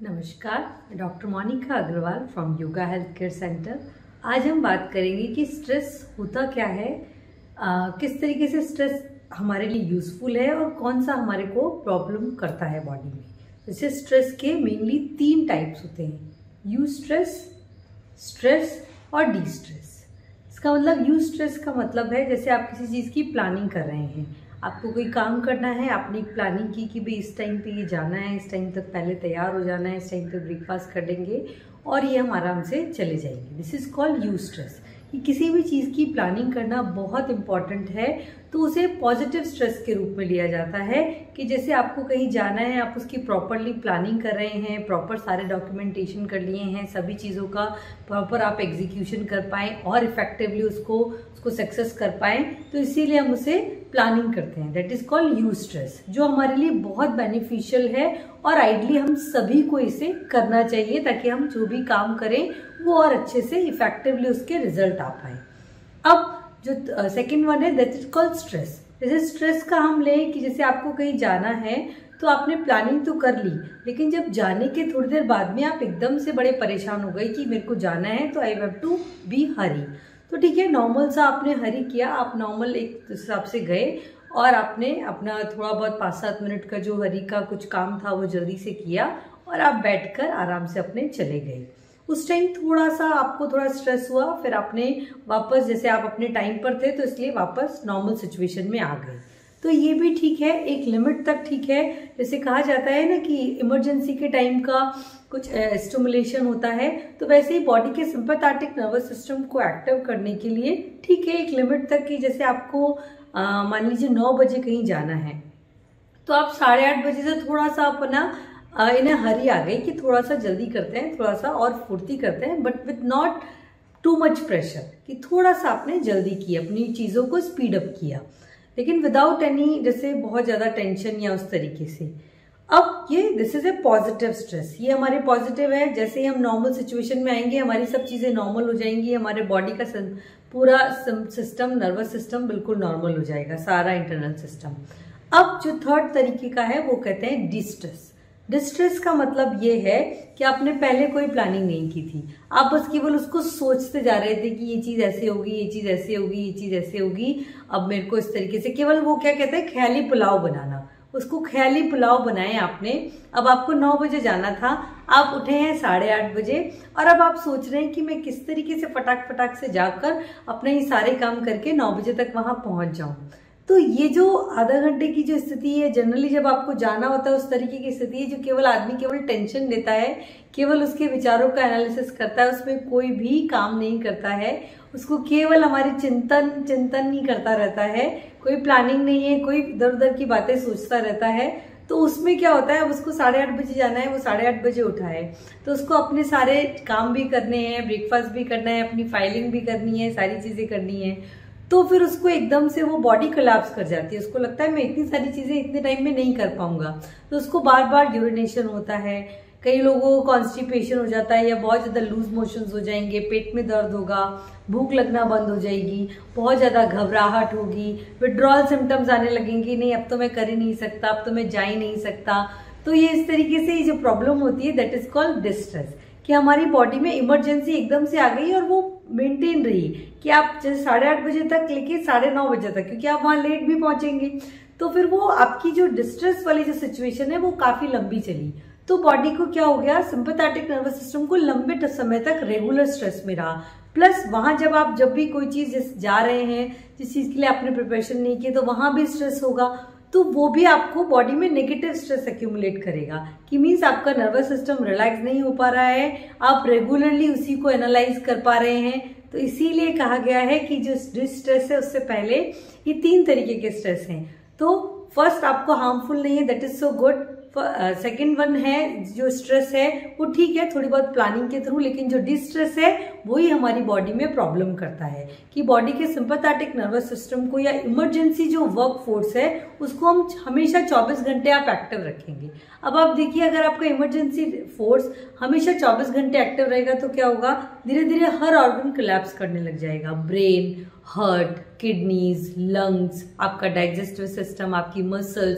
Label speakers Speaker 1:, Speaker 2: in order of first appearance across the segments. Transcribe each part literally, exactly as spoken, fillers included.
Speaker 1: नमस्कार, doctor Monika Agarwal from yoga health care centre. आज हम बात करेंगे कि स्ट्रेस होता क्या है, आ, किस तरीके से स्ट्रेस हमारे लिए यूज़फुल है और कौन सा हमारे को प्रॉब्लम करता है बॉडी में। जैसे स्ट्रेस के मेनली तीन टाइप्स होते हैं, यू स्ट्रेस, स्ट्रेस और डी स्ट्रेस। इसका मतलब यू स्ट्रेस का मतलब है जैसे आप किसी चीज़ की प्लानिंग कर रहे हैं, आपको कोई काम करना है, आपने एक प्लानिंग की कि भाई इस टाइम पे ये जाना है, इस टाइम तक पहले तैयार हो जाना है, इस टाइम तक ब्रेकफास्ट कर लेंगे और ये हम आराम से चले जाएंगे। This is called eustress. कि किसी भी चीज़ की प्लानिंग करना बहुत इंपॉर्टेंट है तो उसे पॉजिटिव स्ट्रेस के रूप में लिया जाता है कि जैसे आपको कहीं जाना है, आप उसकी प्रॉपरली प्लानिंग कर रहे हैं, प्रॉपर सारे डॉक्यूमेंटेशन कर लिए हैं, सभी चीज़ों का प्रॉपर आप एग्जीक्यूशन कर पाएँ और इफेक्टिवली उसको उसको सक्सेस कर पाएँ, तो इसीलिए हम उसे प्लानिंग करते हैं। That is called eustress, जो हमारे लिए बहुत बेनिफिशियल है और आइडली हम सभी को इसे करना चाहिए ताकि हम जो भी काम करें वो और अच्छे से इफेक्टिवली उसके रिजल्ट आ पाए। अब जो सेकंड वन है दैट इज कॉल्ड स्ट्रेस। जैसे स्ट्रेस का हम लें कि जैसे आपको कहीं जाना है तो आपने प्लानिंग तो कर ली, लेकिन जब जाने के थोड़ी देर बाद में आप एकदम से बड़े परेशान हो गए कि मेरे को जाना है तो I have to be hurry. तो ठीक है, नॉर्मल सा आपने हरी किया, आप नॉर्मल एक हिसाब से गए और आपने अपना थोड़ा बहुत पाँच सात मिनट का जो हरी का कुछ काम था वो जल्दी से किया और आप बैठकर आराम से अपने चले गए। उस टाइम थोड़ा सा आपको थोड़ा स्ट्रेस हुआ, फिर आपने वापस, जैसे आप अपने टाइम पर थे तो इसलिए वापस नॉर्मल सिचुएशन में आ गए। तो ये भी ठीक है, एक लिमिट तक ठीक है। जैसे कहा जाता है ना कि इमरजेंसी के टाइम का कुछ स्टिमुलेशन होता है, तो वैसे ही बॉडी के सिंपैथेटिक नर्वस सिस्टम को एक्टिव करने के लिए ठीक है एक लिमिट तक कि जैसे आपको मान लीजिए नौ बजे कहीं जाना है तो आप साढ़े आठ बजे से थोड़ा सा अपना इन्हें हरी आ गई कि थोड़ा सा जल्दी करते हैं, थोड़ा सा और फुर्ती करते हैं, but with not too much pressure, कि थोड़ा सा आपने जल्दी की, अपनी चीज़ों को स्पीड अप किया, लेकिन विदाउट एनी जैसे बहुत ज़्यादा टेंशन या उस तरीके से। अब ये this is a positive stress, ये हमारे पॉजिटिव है। जैसे ही हम नॉर्मल सिचुएशन में आएंगे हमारी सब चीज़ें नॉर्मल हो जाएंगी, हमारे बॉडी का पूरा सिस्टम, नर्वस सिस्टम बिल्कुल नॉर्मल हो जाएगा, सारा इंटरनल सिस्टम। अब जो थर्ड तरीके का है वो कहते हैं डिस्ट्रेस। डिस्ट्रेस का मतलब ये है कि आपने पहले कोई प्लानिंग नहीं की थी, आप बस केवल उसको सोचते जा रहे थे कि ये चीज़ ऐसे होगी, ये चीज़ ऐसे होगी, ये चीज़ ऐसे होगी, अब मेरे को इस तरीके से, केवल वो क्या कहते हैं ख्याली पुलाव बनाना, उसको ख्याली पुलाव बनाए आपने। अब आपको नौ बजे जाना था, आप उठे हैं साढ़े आठ बजे और अब आप सोच रहे हैं कि मैं किस तरीके से फटाक फटाक से जाकर अपने ये सारे काम करके नौ बजे तक वहां पहुंच जाऊं। तो ये जो आधा घंटे की जो स्थिति है, जनरली जब आपको जाना होता है उस तरीके की स्थिति है जो केवल आदमी केवल टेंशन लेता है, केवल उसके विचारों का एनालिसिस करता है, उसमें कोई भी काम नहीं करता है, उसको केवल हमारी चिंतन चिंतन नहीं करता रहता है, कोई प्लानिंग नहीं है, कोई इधर उधर की बातें सोचता रहता है। तो उसमें क्या होता है, अब उसको साढ़े आठ बजे जाना है, वो साढ़े आठ बजे उठा है तो उसको अपने सारे काम भी करने हैं, ब्रेकफास्ट भी करना है, अपनी फाइलिंग भी करनी है, सारी चीजें करनी है, तो फिर उसको एकदम से वो बॉडी कोलैप्स कर जाती है। उसको लगता है मैं इतनी सारी चीजें इतने टाइम में नहीं कर पाऊंगा, तो उसको बार बार यूरिनेशन होता है, कई लोगों को कॉन्स्टिपेशन हो जाता है या बहुत ज्यादा लूज मोशंस हो जाएंगे, पेट में दर्द होगा, भूख लगना बंद हो जाएगी, बहुत ज्यादा घबराहट होगी, विड्रॉल सिम्टम्स आने लगेंगे, नहीं अब तो मैं कर ही नहीं सकता, अब तो मैं जा ही नहीं सकता। तो ये इस तरीके से जो प्रॉब्लम होती है दैट इज कॉल्ड डिस्ट्रेस, कि हमारी बॉडी में इमरजेंसी एकदम से आ गई और वो मेंटेन रही कि आप जैसे साढ़े आठ बजे तक लेके साढ़े नौ बजे तक, क्योंकि आप वहां लेट भी पहुंचेंगे, तो फिर वो आपकी जो डिस्ट्रेस वाली जो सिचुएशन है वो काफी लंबी चली। तो बॉडी को क्या हो गया, सिंपैथेटिक नर्वस सिस्टम को लंबे समय तक रेगुलर स्ट्रेस में रहा। प्लस वहां जब आप जब भी कोई चीज जा रहे हैं, जिस चीज के लिए आपने प्रिपरेशन नहीं की, तो वहां भी स्ट्रेस होगा, तो वो भी आपको बॉडी में नेगेटिव स्ट्रेस एक्यूमुलेट करेगा, कि मीन्स आपका नर्वस सिस्टम रिलैक्स नहीं हो पा रहा है, आप रेगुलरली उसी को एनालाइज कर पा रहे हैं। तो इसीलिए कहा गया है कि जो स्ट्रेस है उससे पहले ये तीन तरीके के स्ट्रेस हैं। तो फर्स्ट आपको हार्मफुल नहीं है, that is so good. Second one है जो स्ट्रेस है वो ठीक है थोड़ी बहुत प्लानिंग के थ्रू, लेकिन जो डिस्ट्रेस है वही हमारी बॉडी में प्रॉब्लम करता है कि बॉडी के सिंपैथेटिक नर्वस सिस्टम को या इमरजेंसी जो वर्क फोर्स है उसको हम हमेशा चौबीस घंटे आप एक्टिव रखेंगे। अब आप देखिए, अगर आपका इमरजेंसी फोर्स हमेशा चौबीस घंटे एक्टिव रहेगा तो क्या होगा, धीरे धीरे हर ऑर्गन कोलैप्स करने लग जाएगा, ब्रेन, हार्ट, किडनीज, लंग्स, आपका डाइजेस्टिव सिस्टम, आपकी मसल्स,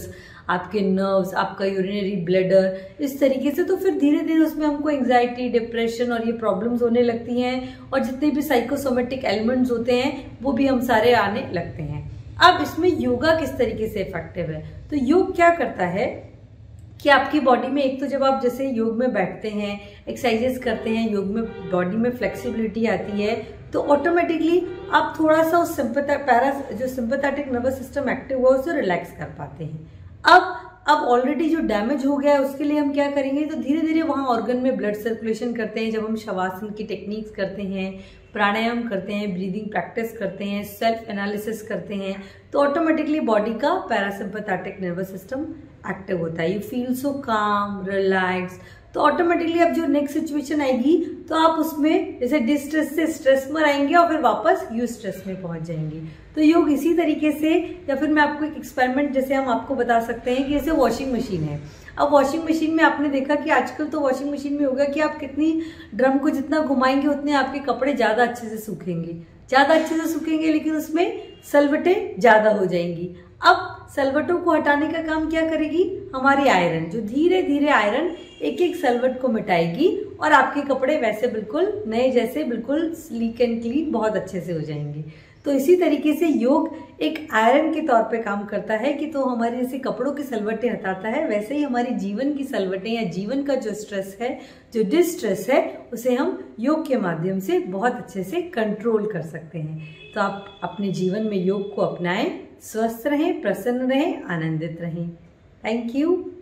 Speaker 1: आपके नर्व्स, आपका यूरिनरी ब्लैडर, इस तरीके से। तो फिर धीरे धीरे उसमें हमको एंजाइटी, डिप्रेशन और ये प्रॉब्लम्स होने लगती हैं, और जितने भी साइकोसोमेटिक एलिमेंट्स होते हैं वो भी हम सारे आने लगते हैं। अब इसमें योगा किस तरीके से इफेक्टिव है, तो योग क्या करता है कि आपकी बॉडी में, एक तो जब आप जैसे योग में बैठते हैं, एक्सरसाइजेस करते हैं, योग में बॉडी में फ्लेक्सिबिलिटी आती है, तो ऑटोमेटिकली आप थोड़ा सा उस सिंपैथेटिक पैरा जो सिंपैथेटिक नर्वस सिस्टम एक्टिव हुआ उसे रिलैक्स कर पाते हैं। अब अब ऑलरेडी जो डैमेज हो गया है उसके लिए हम क्या करेंगे, तो धीरे धीरे वहाँ ऑर्गन में ब्लड सर्कुलेशन करते हैं। जब हम शवासन की टेक्निक्स करते हैं, प्राणायाम करते हैं, ब्रीदिंग प्रैक्टिस करते हैं, सेल्फ एनालिसिस करते हैं, तो ऑटोमेटिकली बॉडी का पैरासिम्पैथेटिक नर्वस सिस्टम एक्टिव होता है। यू फील सो काम, रिलैक्स। तो ऑटोमेटिकली अब जो नेक्स्ट सिचुएशन आएगी तो आप उसमें जैसे डिस्ट्रेस से स्ट्रेस में आएंगे और फिर वापस यू स्ट्रेस में पहुंच जाएंगे। तो योग इसी तरीके से, या फिर मैं आपको एक एक्सपेरिमेंट जैसे हम आपको बता सकते हैं कि जैसे वॉशिंग मशीन है। अब वॉशिंग मशीन में आपने देखा कि आजकल तो वॉशिंग मशीन में होगा कि आप कितनी ड्रम को जितना घुमाएंगे उतने आपके कपड़े ज्यादा अच्छे से सूखेंगे, ज्यादा अच्छे से सूखेंगे, लेकिन उसमें सलवटें ज्यादा हो जाएंगी। अब सलवटों को हटाने का काम क्या करेगी हमारी आयरन, जो धीरे धीरे आयरन एक एक सलवट को मिटाएगी और आपके कपड़े वैसे बिल्कुल नए जैसे बिल्कुल स्लीक एंड क्लीन बहुत अच्छे से हो जाएंगे। तो इसी तरीके से योग एक आयरन के तौर पे काम करता है कि तो हमारे जैसे कपड़ों की सलवटें हटाता है, वैसे ही हमारी जीवन की सलवटें या जीवन का जो स्ट्रेस है, जो डिस्ट्रेस है, उसे हम योग के माध्यम से बहुत अच्छे से कंट्रोल कर सकते हैं। तो आप अपने जीवन में योग को अपनाएं, स्वस्थ रहें, प्रसन्न रहें, आनंदित रहें। Thank you.